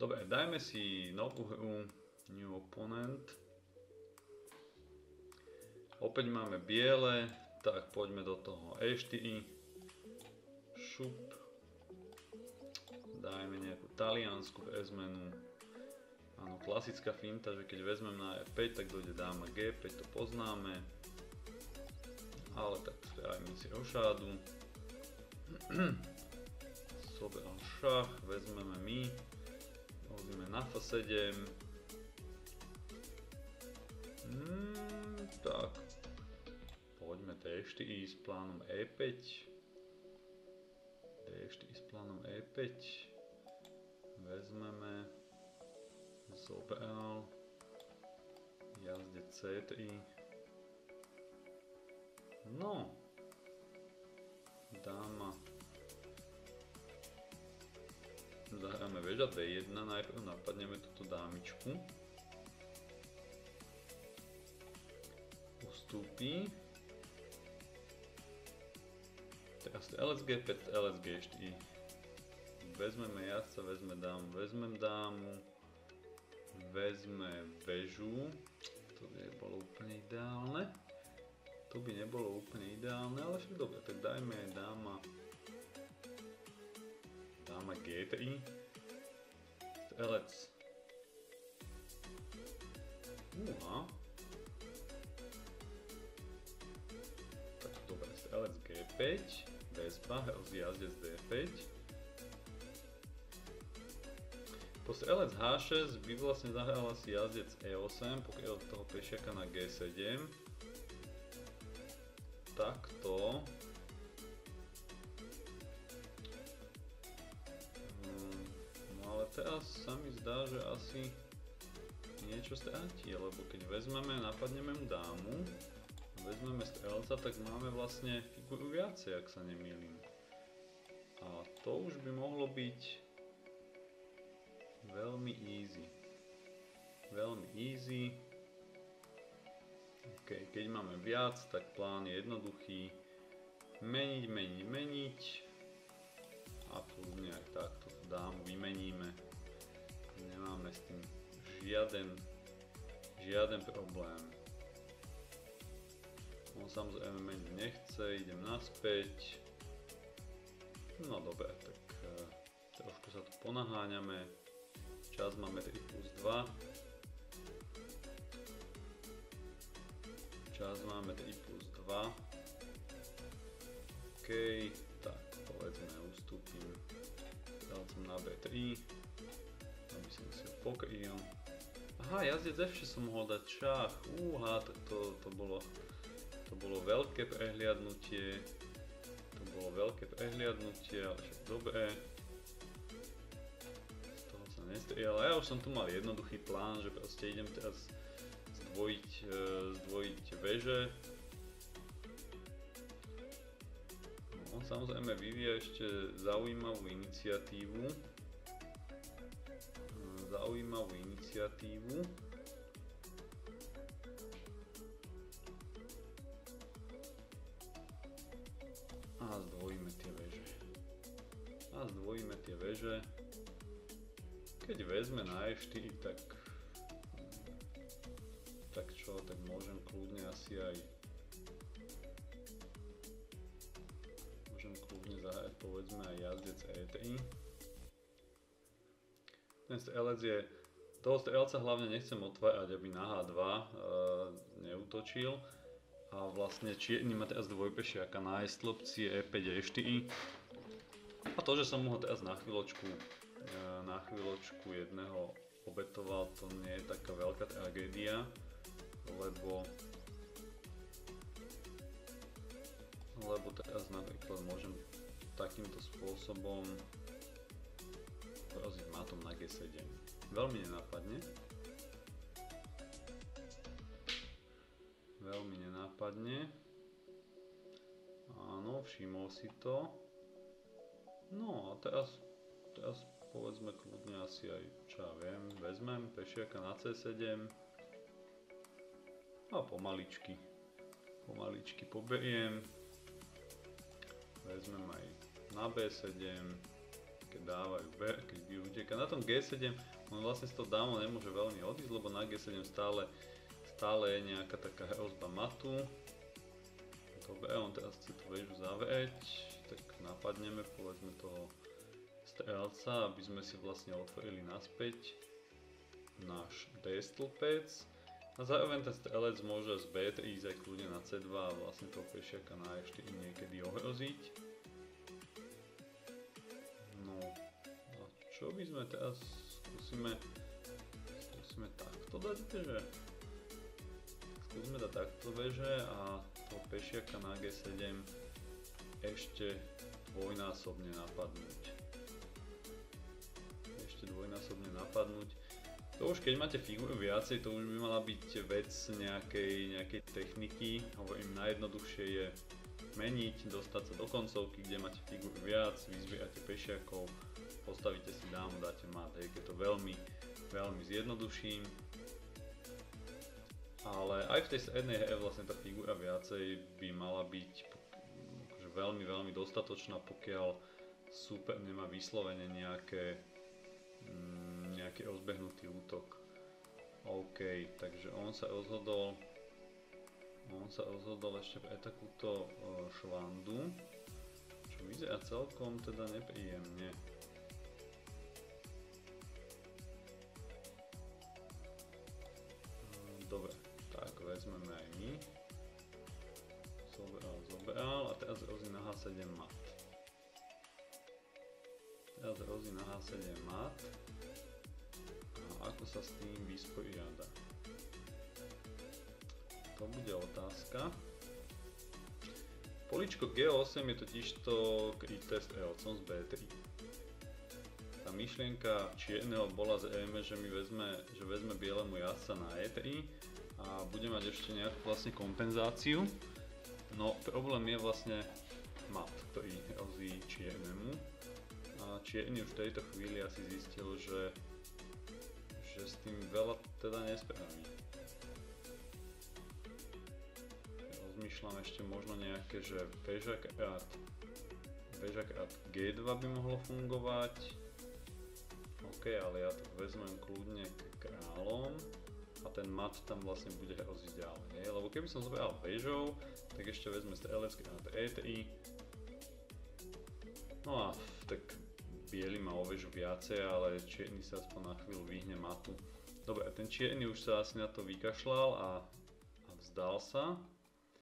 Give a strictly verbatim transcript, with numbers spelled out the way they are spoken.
Dobre, dajme si novú hru, New Opponent. Opäť máme biele, tak poďme do toho E štyri. Šup. Dajme nejakú taliansku vezmenu. Áno, klasická finta, že keď vezmem na E päť, tak dojde dáma G päť, to poznáme. Ale tak spravíme si rošádu. Sobral šach, vezmeme my. Hodíme na F sedem. Hmm, tak. Poďme D štyri s plánom E päť. D štyri s plánom E päť. Vezmeme. Zobral. Jazdec C tri. No. Dáma. Zahráme väža D jedna, najprv napadneme túto dámičku. Ustúpi. Teraz L S G päť, L S G štyri. Vezmeme jazdca, vezme dámu, vezmem dámu. Vezme väžu. To by nebolo úplne ideálne. To by nebolo úplne ideálne, ale však dobre, tak dajme dáma. Dáma G tri. Strelec. Uha. Tak dobre, strelec G päť. Vespa, hrozí jazdec D päť. Po strelec H šesť by vlastne zahrala si jazdec E osem, pokryl toho pešiaka na G sedem. Takto. Teraz sa mi zdá, že asi niečo stratí, lebo keď vezmeme, napadneme mu dámu, vezmeme strelca, tak máme vlastne figuru viacej, ak sa nemýlim. A to už by mohlo byť veľmi easy. Veľmi easy. Okay, keď máme viac, tak plán je jednoduchý. Meniť, meniť, meniť. A kľudne aj takto dámu vymeníme. Nemáme s tým žiaden, žiaden problém. On samozrejme meniť nechce, idem naspäť. No dobre, tak uh, trošku sa tu ponaháňame. Čas máme tri plus dva. Čas máme tri plus dva. OK, tak povedzme ustúpim strelcom na B tri, aby som si ho pokryl. Aha, jazdec F šesť som mohol dať šach, úha, tak to, to, bolo, to bolo veľké prehliadnutie. To bolo veľké prehliadnutie, ale však dobré. Z toho sa nestriel. Ja už som tu mal jednoduchý plán, že proste idem teraz zdvojiť, zdvojiť veže. On samozrejme vyvíja ešte zaujímavú iniciatívu. Zaujímavú iniciatívu. A zdvojíme tie veže. A zdvojíme tie veže. Keď vezme na E štyri, tak... Tak čo, tak môžem kľudne asi aj... Môžem kľudne zahrať povedzme aj jazdec E tri. Ten strelec je... Toho strelca hlavne nechcem otvárať, aby na H dva e, neútočil. A vlastne čierny má teraz dvojpešiaka na E stĺpci, E päť, E štyri. A to, že som mu ho teraz na chvíľočku, e, na chvíľočku jedného obetoval, to nie je taká veľká tragédia. Lebo... Lebo teraz napríklad môžem takýmto spôsobom poraziť mátom na G sedem. Veľmi nenápadne. Veľmi nenápadne. Áno, všimol si to. No a teraz, teraz povedzme kľudne asi aj, čo ja viem, vezmem pešiaka na C sedem. A pomaličky, pomaličky poberiem. Vezmem aj na B sedem. keď dávajú B, keď by uteká. Na tom G sedem on vlastne z toho dámo nemôže veľmi odísť, lebo na G sedem stále, stále je nejaká taká hrozba matu. Dobre, on teraz chce tú väžu zavrieť, tak napadneme povedzme toho strelca, aby sme si vlastne otvorili naspäť náš D stĺpec. A zároveň ten strelec môže z B tri ísť aj kľudne na C dva a vlastne toho pešiaka na E štyri niekedy ohroziť. No a čo by sme teraz skúsime, skúsime takto dať veže. Skúsime dať takto veže a toho pešiaka na G sedem ešte dvojnásobne napadnúť. Ešte dvojnásobne napadnúť. To už keď máte figúru viacej, to už by mala byť vec nejakej, nejakej techniky. Hovorím, najjednoduchšie je meniť, dostať sa do koncovky, kde máte figúru viac, vyzbierate pešiakov, postavíte si dámu, dáte mat, hej, keď to veľmi, veľmi zjednoduším. Ale aj v tej strednej hre vlastne tá figúra viacej by mala byť akože veľmi, veľmi dostatočná, pokiaľ super nemá vyslovene nejaké nejaký rozbehnutý útok. OK, takže on sa rozhodol on sa rozhodol ešte pre takúto uh, švandu, čo vyzerá celkom teda nepríjemne. Dobre, tak vezmeme aj my. Zobral, zobral a teraz rozí na H sedem mat. Teraz rozí na H sedem mat. A ako sa s tým vysporiada? To bude otázka. Políčko G osem je totižto kryté strelcom z B tri. Tá myšlienka čierneho bola zrejme, že mi vezme, že vezme bielemu jazdca na E tri a bude mať ešte nejakú vlastne kompenzáciu. No problém je vlastne mat, ktorý hrozí čiernemu. A čierny už v tejto chvíli asi zistil, že že s tým veľa teda nespraví. Rozmýšľam ešte možno nejaké, že beža krát, beža krát G dva by mohlo fungovať. OK, ale ja to vezmem kľudne k kráľom a ten mat tam vlastne bude hroziť ďalej. Nie? Lebo keby som zobral bežou, tak ešte vezme strelec krát E tri. No a tak biely má o väžu viacej, ale čierny sa aspoň na chvíľu vyhne matu. Dobre, ten čierny už sa asi na to vykašľal a, a vzdal sa.